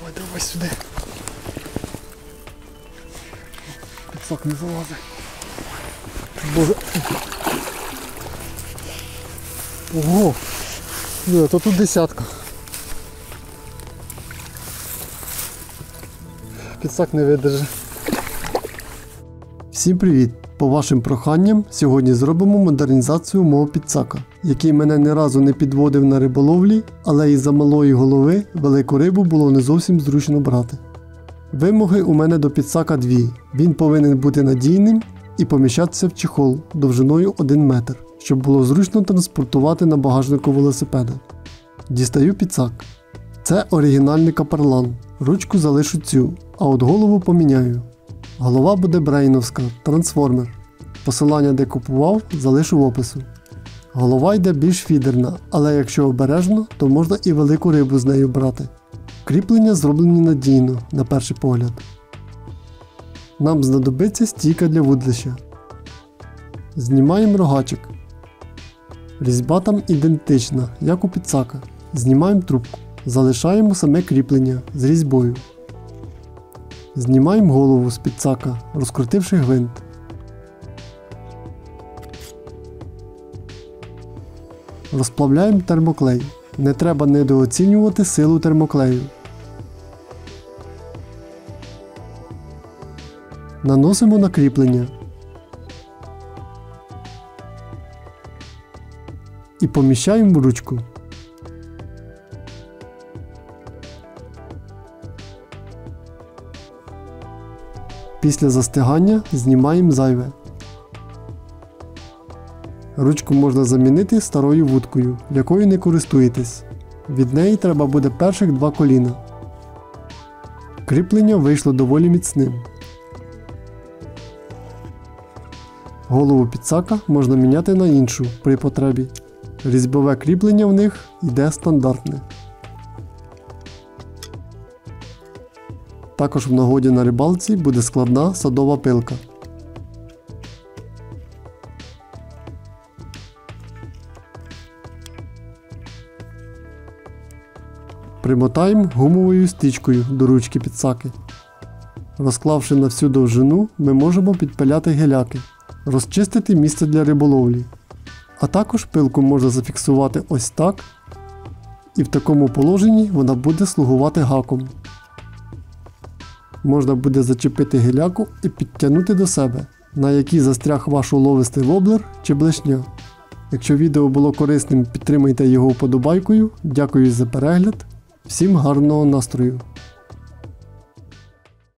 давай сюди. Підсак не залазить. Боже. Ого! Ну, то тут десятка. Підсак не видержить. Всім привіт! По вашим проханням сьогодні зробимо модернізацію мого підсака, який мене ні разу не підводив на риболовлі, але із-за малої голови велику рибу було не зовсім зручно брати. Вимоги у мене до підсака дві. Він повинен бути надійним і поміщатися в чехол довжиною 1 метр, щоб було зручно транспортувати на багажнику велосипеда. Дістаю підсак. Це оригінальний каперлан. Ручку залишу цю, а от голову поміняю. Голова буде брейновська, трансформер. Посилання, де купував, залишу в опису. Голова йде більш фідерна, але якщо обережно, то можна і велику рибу з нею брати. Кріплення зроблені надійно, на перший погляд. Нам знадобиться стійка для вудлища. Знімаємо рогачик. Різьба там ідентична, як у підсака. Знімаємо трубку. Залишаємо саме кріплення з різьбою. Знімаємо голову з підсака, розкрутивши гвинт. Розплавляємо термоклей. Не треба недооцінювати силу термоклею. Наносимо на кріплення. І поміщаємо в ручку. Після застигання знімаємо зайве. Ручку можна замінити старою вудкою, якою не користуєтесь. Від неї треба буде перших 2 коліна. Кріплення вийшло доволі міцним. Голову підсака можна міняти на іншу при потребі. Різьбове кріплення в них йде стандартне. Також в нагоді на рибалці буде складна садова пилка. Примотаємо гумовою стрічкою до ручки підсаки. Розклавши на всю довжину, ми можемо підпиляти геляки, розчистити місце для риболовлі. А також пилку можна зафіксувати ось так, і в такому положенні вона буде слугувати гаком. Можна буде зачепити геляку і підтягнути до себе, на якій застряг ваш уловистий воблер чи блешня. Якщо відео було корисним, підтримайте його вподобайкою. Дякую за перегляд. Всім гарного настрою!